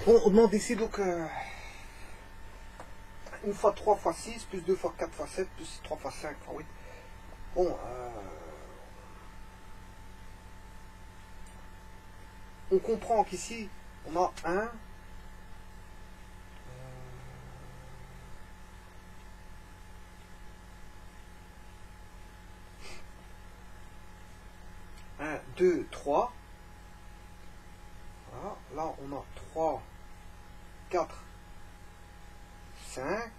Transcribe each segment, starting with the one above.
Bon, on demande ici donc 1 fois 3 fois 6, plus 2 fois 4 fois 7, plus 3 fois 5 fois 8. Bon, on comprend qu'ici, on a 1, 2, 3. Voilà. Là, on a 3, 4, 5.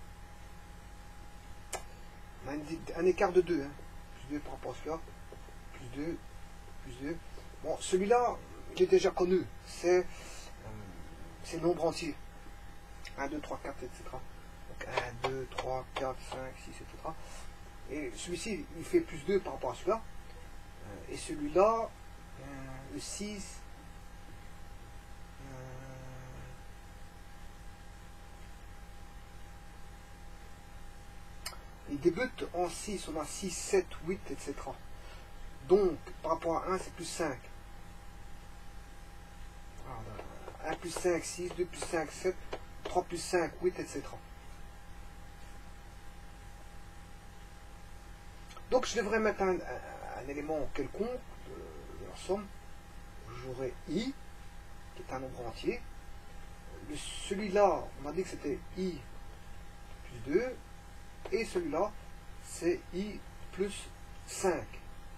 On a un écart de 2. Hein. Plus 2 par rapport à celui-là. Plus 2, plus 2. Bon, celui-là, il est déjà connu. C'est le nombre entier. 1, 2, 3, 4, etc. Donc 1, 2, 3, 4, 5, 6, etc. Et celui-ci, il fait plus 2 par rapport à celui-là. Et celui-là, le 6, il débute en 6, on a 6, 7, 8, etc. Donc, par rapport à 1, c'est plus 5. 1 plus 5, 6, 2 plus 5, 7, 3 plus 5, 8, etc. Donc, je devrais mettre un élément quelconque de la somme. J'aurai I, qui est un nombre entier. Celui-là, on a dit que c'était I plus 2. Et celui-là, c'est I plus 5. Donc,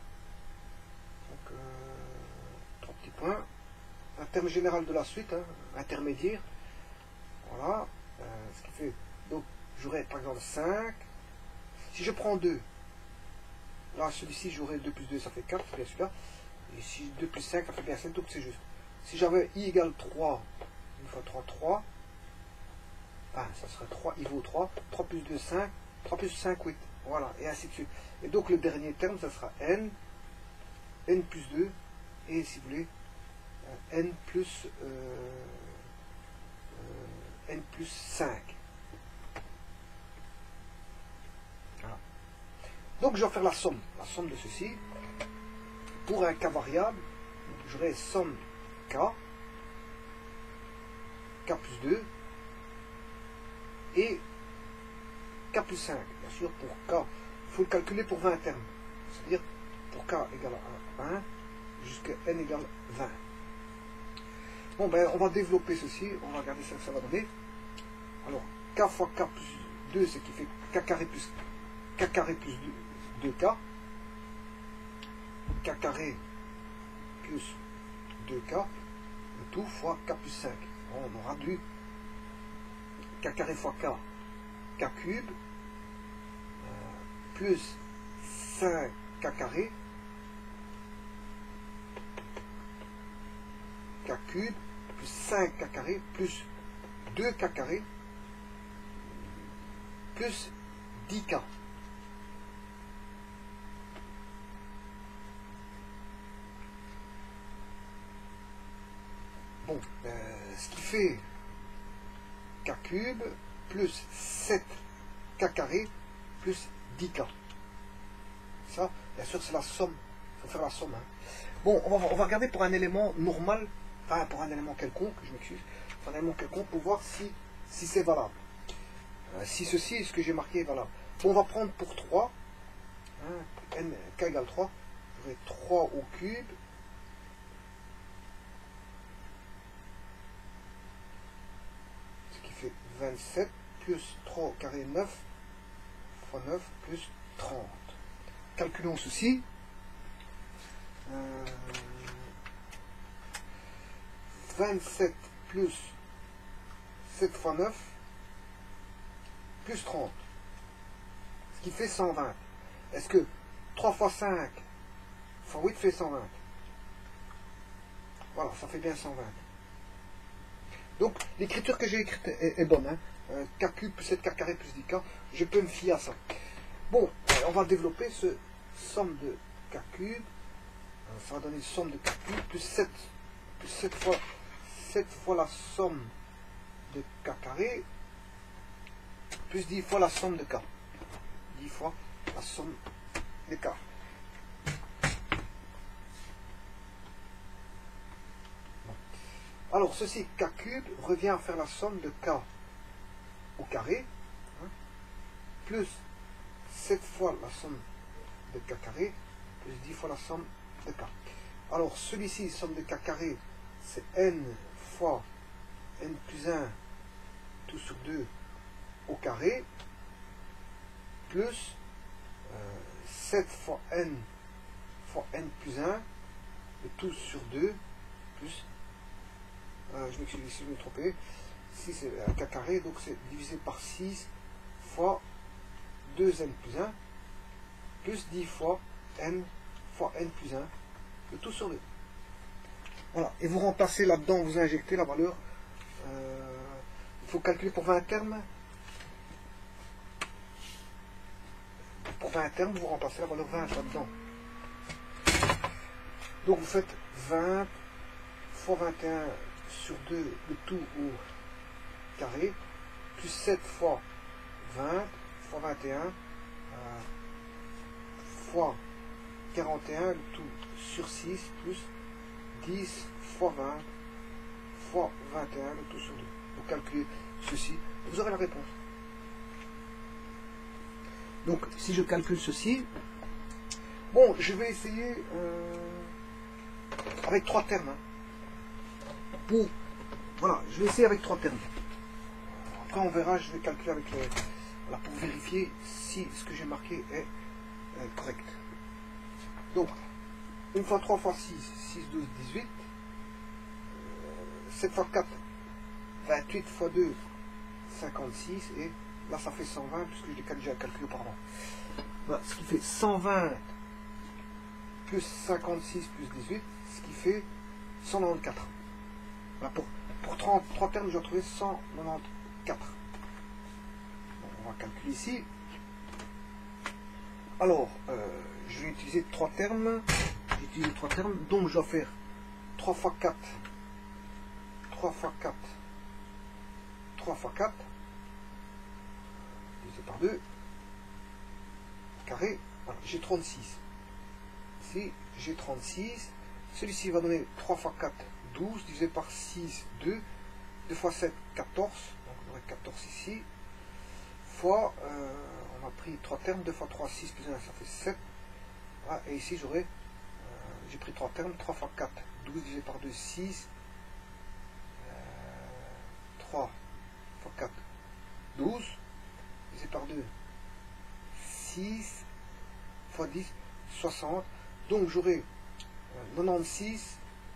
3 petits points. Un terme général de la suite, hein, intermédiaire. Voilà. Ce qui fait, donc, j'aurai par exemple 5. Si je prends 2, là, celui-ci, j'aurai 2 plus 2, ça fait 4, bien sûr. Et si 2 plus 5, ça fait bien 7, donc c'est juste. Si j'avais I égale 3, 1 fois 3, 3. Enfin, ça serait 3, I vaut 3. 3 plus 2, 5. 3 plus 5, 8. Voilà, et ainsi de suite. Et donc, le dernier terme, ça sera N. N plus 2. Et si vous voulez, N plus 5. Voilà. Donc je vais faire la somme de ceci. Pour un K variable, j'aurai somme K plus 2, et K plus 5. Bien sûr, pour K, il faut le calculer pour 20 termes. C'est-à-dire, pour K égale à 1, jusqu'à N égale 20. Bon, ben, on va développer ceci, on va regarder ce que ça va donner. Alors, K fois K plus 2, ce qui fait K carré plus 2K. K carré plus 2K, le tout fois K plus 5. Bon, on aura du K carré fois K, K cube, plus 5K carré, K cube, plus 5K carré, plus 2K carré, plus 10K. Bon, ce qui fait K cube plus 7K carré plus 10K. Ça, bien sûr, c'est la somme. Il faut faire la somme. Hein. Bon, on va regarder pour un élément normal, enfin pour un élément quelconque, je m'excuse, pour un élément quelconque pour voir si c'est valable. Si ceci, ce que j'ai marqué est valable. Bon, on va prendre pour 3, hein, K égale 3, j'aurai 3 au cube, ce qui fait 27, plus 3 au carré 9, fois 9, plus 30. Calculons ceci. 27 plus 7 fois 9, plus 30. Ce qui fait 120. Est-ce que 3 fois 5 fois 8 fait 120? Voilà, ça fait bien 120. Donc, l'écriture que j'ai écrite est bonne. Hein. K cube plus 7K carré plus 10K. Je peux me fier à ça. Bon, on va développer ce somme de K cube. Ça va donner une somme de K cube plus 7 fois la somme de K carré plus 10 fois la somme de K. 10 fois la somme de K. Bon. Alors, ceci, k cube, revient à faire la somme de k au carré, hein, plus 7 fois la somme de k carré, plus 10 fois la somme de k. Alors, celui-ci, somme de k carré, c'est n fois n plus 1 tout sur 2 au carré, plus 7 fois n plus 1, le tout sur 2, plus, je m'excuse si je me trompé, ici c'est un k carré, donc c'est divisé par 6 fois 2n plus 1, plus 10 fois n plus 1, le tout sur 2. Voilà, et vous remplacez là-dedans, vous injectez la valeur, il faut calculer pour 20 termes. Pour 20 termes, vous remplacez la valeur 20 là-dedans. Donc vous faites 20 fois 21 sur 2, le tout au carré, plus 7 fois 20 fois 21 fois 41, le tout sur 6, plus 10 fois 20 fois 21, le tout sur 2. Vous calculez ceci, vous aurez la réponse. Donc, si je calcule ceci, bon, je vais essayer avec 3 termes. Hein. Voilà, je vais essayer avec 3 termes. Après, on verra, je vais calculer avec les... Voilà, pour vérifier si ce que j'ai marqué est correct. Donc, 1 fois 3 fois 6, 6, 12, 18. 7 fois 4, 28 fois 2, 56. Et là, ça fait 120, puisque je l'ai déjà calculé auparavant. Voilà, ce qui fait 120 plus 56 plus 18, ce qui fait 194. Voilà, pour 3 termes, je vais retrouver 194. Bon, on va calculer ici. Alors, je vais utiliser 3 termes. J'ai utilisé 3 termes, donc je dois faire 3 fois 4, 3 fois 4, 3 fois 4, divisé par 2, carré, voilà, j'ai 36. Ici, j'ai 36. Celui-ci va donner 3 fois 4, 12, divisé par 6, 2, 2 fois 7, 14, donc on aurait 14 ici, fois, on a pris 3 termes, 2 fois 3, 6 plus 1, ça fait 7, voilà, et ici j'aurai, j'ai pris 3 termes, 3 fois 4, 12, divisé par 2, 6, 3 fois 4, 12, divisé par 2, 6, fois 10, 60, donc j'aurai 96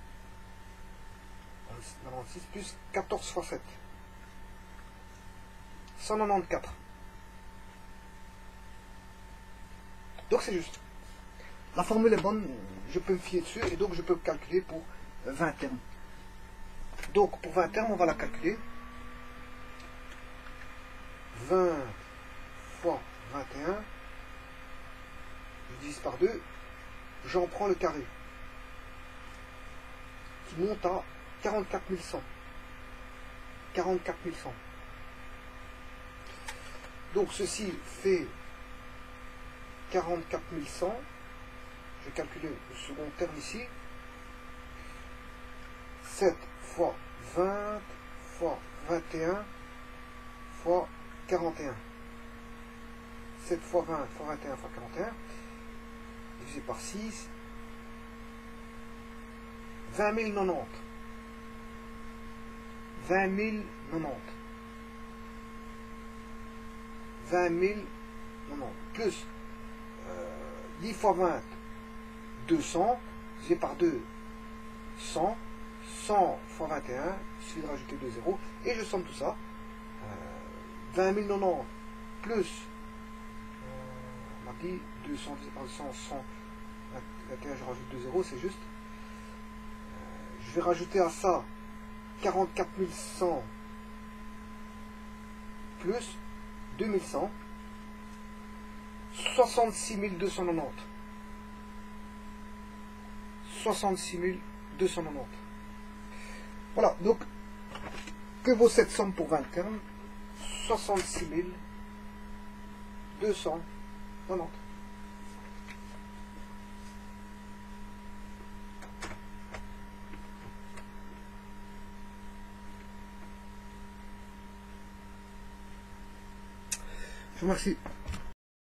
plus 14 fois 7, 194. Donc c'est juste. La formule est bonne, je peux me fier dessus et donc je peux calculer pour 20 termes. Donc pour 20 termes, on va la calculer. 20 fois 21, je divise par 2, j'en prends le carré, qui monte à 44 100. 44 100. Donc ceci fait 44 100. Je vais calculer le second terme ici. 7 fois 20 fois 21 fois 41. 7 fois 20 fois 21 fois 41. Divisé par 6. 20 090. 20 090. 20 090. Plus 10 fois 20, 200. Divisé par 2, 100. 100 fois 21. Il suffit de rajouter 2 zéros. Et je somme tout ça. 20 090 plus, on m'a dit 200 divisé par 100, 121, je rajoute 2 zéros, c'est juste. Je vais rajouter à ça 44 100 plus 2100, 66 290. 66 290. Voilà, donc, que vaut cette somme pour 20 termes? 66 290. Je vous remercie.